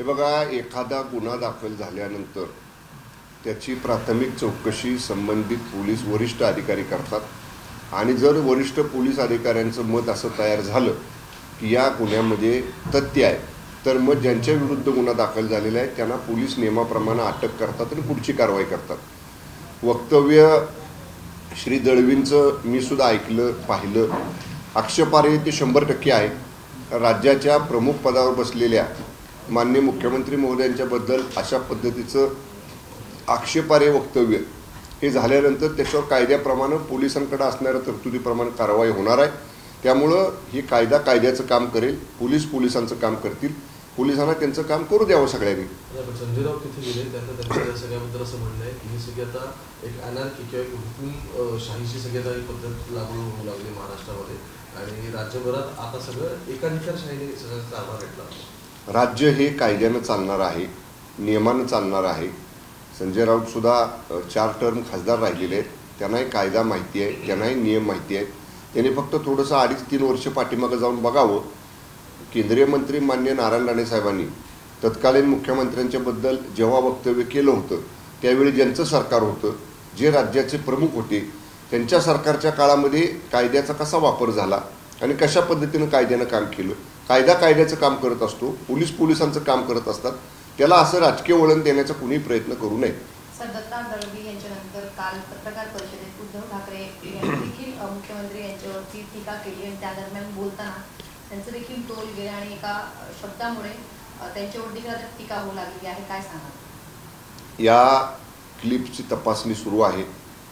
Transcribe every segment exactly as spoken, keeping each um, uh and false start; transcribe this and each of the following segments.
हे बघा, एखादा गुन्हा दाखल झाल्यानंतर त्याची प्राथमिक चौकशी संबंधित पोलीस वरिष्ठ अधिकारी करतात आणि जर वरिष्ठ पोलीस अधिकाऱ्यांचं मत असं तयार झालं की या गुन्ह्यामध्ये तथ्य आहे तर मग ज्यांच्या विरुद्ध गुन्हा दाखल झालेला आहे त्यांना पोलीस नियमाप्रमाणे अटक करतात आणि पुढची कारवाई करतात. वक्तव्य श्री दळवींचं मी सुद्धा ऐकलं पाहिलं. आक्षेपार्ह ते शंभर टक्के आहे. राज्याच्या प्रमुख पदावर बसलेल्या माननीय मुख्यमंत्री महोदयांच्याबद्दल अशा पद्धतीचं आक्षेपार्ह वक्तव्य हे झाल्यानंतर त्याच्यावर कायद्याप्रमाणे पोलिसांकडे असणाऱ्या तरतुदीप्रमाणे कारवाई होणार आहे. त्यामुळं हे कायदा कायद्याचं काम करेल, पोलीस पोलिसांचं काम करतील, पोलिसांना त्यांचं काम करू द्यावं सगळ्यांनी. संजय राऊत तिथे गेले, त्यांना त्यांच्या सगळ्याबद्दल असं म्हणणं आहे की ही सगळी आता एक अनार्की किंवा एक हुकुमशाहीची सगळी आता ही पद्धत लागू होऊ लागली महाराष्ट्रामध्ये आणि राज्यभरात आता सगळं एकाधिकारशाहीने सगळं कारभार घेतला. राज्य हे कायद्यानं चालणार आहे, नियमानं चालणार आहे. संजय राऊत सुद्धा चार टर्म खासदार राहिलेले आहेत. त्यांनाही कायदा माहिती आहे, त्यांनाही नियम माहिती आहेत. त्यांनी फक्त थोडंसं अडीच तीन वर्ष पाठीमागं जाऊन बघावं. केंद्रीय मंत्री माननीय नारायण राणे साहेबांनी तत्कालीन मुख्यमंत्र्यांच्याबद्दल जेव्हा वक्तव्य केलं होतं त्यावेळी ज्यांचं सरकार होतं, जे राज्याचे प्रमुख होते, त्यांच्या सरकारच्या काळामध्ये कायद्याचा कसा वापर झाला आणि कशा पद्धतीनं कायद्यानं काम केलं. कायदा कायद्याचं काम करत असतो, पोलीस पोलिसांचं काम करत असतात. त्याला असं राजकीय वळण देण्याचा कुणी प्रयत्न करू नये. सर, दत्ता दळवी यांच्यानंतर काल पत्रकार परिषदेत उद्धव ठाकरे यांनी देखील मुख्यमंत्री यांच्यावरती टीका केली आणि त्या दरम्यान बोलताना त्यांचं देखील तोल गेले आणि एका शब्दामुळे त्यांच्यावर देखील टीका होऊ लागली आहे. काय सांगा? या क्लिपची तपासणी सुरू आहे.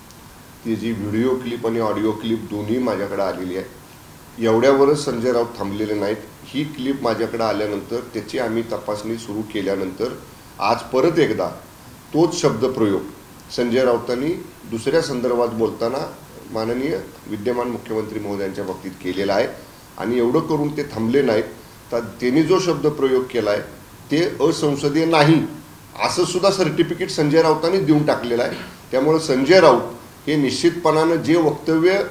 ती जी व्हिडिओ क्लिप आणि ऑडिओ क्लिप दोन्ही माझ्याकडे आलेली आहे. एवढ्यावरच संजय राऊत थांबलेले नाहीत. ही क्लिप माझ्याकडे आल्यानंतर त्याची आम्ही तपासणी सुरू केल्यानंतर आज परत एकदा तोच शब्दप्रयोग संजय राऊतांनी दुसऱ्या संदर्भात बोलताना माननीय विद्यमान मुख्यमंत्री महोदयांच्या बाबतीत केलेला आहे. आणि एवढं करून ते थांबले नाहीत, तर त्यांनी जो शब्दप्रयोग केला आहे ते असंसदीय नाही असं सुद्धा सर्टिफिकेट संजय राऊतांनी देऊन टाकलेलं आहे. त्यामुळे संजय राऊत हे निश्चितपणानं जे वक्तव्य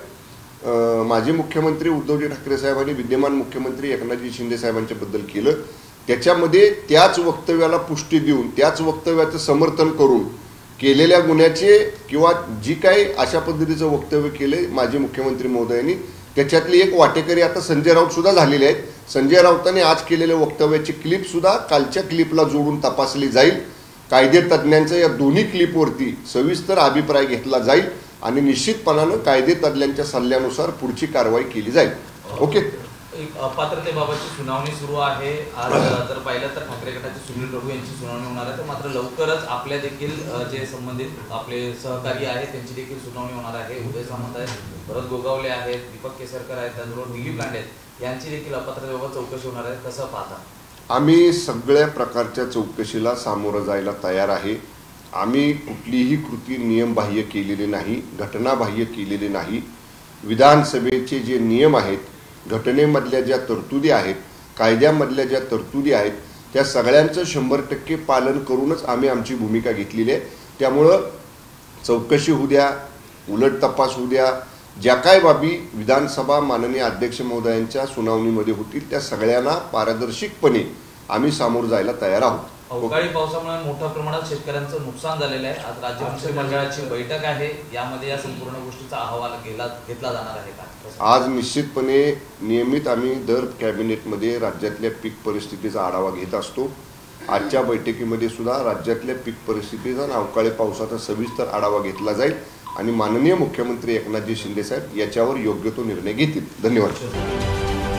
माजी मुख्यमंत्री उद्धवजी ठाकरे साहेबांनी विद्यमान मुख्यमंत्री एकनाथजी शिंदे साहेबांच्याबद्दल केलं त्याच्यामध्ये त्याच वक्तव्याला पुष्टी देऊन त्याच वक्तव्याचं समर्थन करून केलेल्या गुन्ह्याचे किंवा जी काही अशा पद्धतीचं वक्तव्य केले माजी मुख्यमंत्री महोदयांनी त्याच्यातली एक वाटेकरी आता संजय राऊत सुद्धा झालेले आहेत. संजय राऊतांनी आज केलेल्या वक्तव्याची क्लिप सुद्धा कालच्या क्लिपला जोडून तपासली जाईल. कायदे तज्ज्ञांचा या दोन्ही क्लिपवरती सविस्तर अभिप्राय घेतला जाईल आणि निश्चितपणानं कायदे तज्ज्ञांच्या सल्ल्यानुसार पुढची कारवाई केली जाईल. ओके. अपात्रतेबाबतची सुनावणी सुरू आहे. आज जर पाहिलं तर ठाकरे गटाचे सुनील प्रभू यांची सुनावणी होणार आहे, तर मात्र लवकरच आपल्या देखील जे संबंधित आपले सहकारी आहेत त्यांची देखील सुनावणी होणार आहे. उदय सामंत आहेत, भरत गोगावले आहेत, दीपक केसरकर आहेत, त्याचबरोबर दिलीप लांडे आहेत, यांची देखील अपात्रतेबाबत चौकशी होणार आहे. कसं पाहता? आम्ही सगळ्या प्रकारच्या चौकशीला सामोरं जायला तयार आहे. आम्ही कुठलीही कृती नियमबाह्य केलेली नाही, घटनाबाह्य केलेली नाही. विधानसभेचे जे नियम आहेत, घटनेमधल्या ज्या तरतुदी आहेत, कायद्यामधल्या ज्या तरतुदी आहेत, त्या सगळ्यांचं शंभर टक्के पालन करूनच आम्ही आमची भूमिका घेतलेली आहे. त्यामुळं चौकशी होऊ द्या, उलट तपास होऊ द्या, ज्या काय बाबी विधानसभा माननीय अध्यक्ष महोदयांच्या सुनावणीमध्ये होतील त्या सगळ्यांना पारदर्शकपणे आम्ही सामोरं जायला तयार आहोत. अवकाळी पावसामुळे मोठ्या प्रमाणात शेतकऱ्यांचं नुकसान झालेलं आहे. आज राज्य मंत्रिमंडळाची बैठक आहे, यामध्ये या संपूर्ण गोष्टीचा अहवाल घेतला घेतला जाणार आहे का? आज निश्चितपणे नियमित आम्ही दर कॅबिनेटमध्ये राज्यातल्या पीक परिस्थितीचा आढावा घेत असतो. आजच्या बैठकीमध्ये सुद्धा राज्यातल्या पीक परिस्थितीचा आणि अवकाळी पावसाचा सविस्तर आढावा घेतला जाईल आणि माननीय मुख्यमंत्री एकनाथजी शिंदे साहेब याच्यावर योग्य तो निर्णय घेतील. धन्यवाद.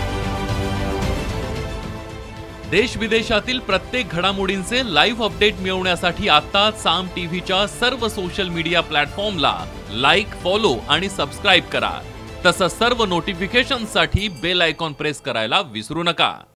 देश विदेशातील प्रत्येक घडामोडींचे लाईव्ह अपडेट मिळवण्यासाठी आता साम टीव्हीच्या सर्व सोशल मीडिया प्लॅटफॉर्मला लाईक, फॉलो आणि सबस्क्राईब करा. तसंच सर्व नोटिफिकेशनसाठी बेल आयकॉन प्रेस करायला विसरू नका.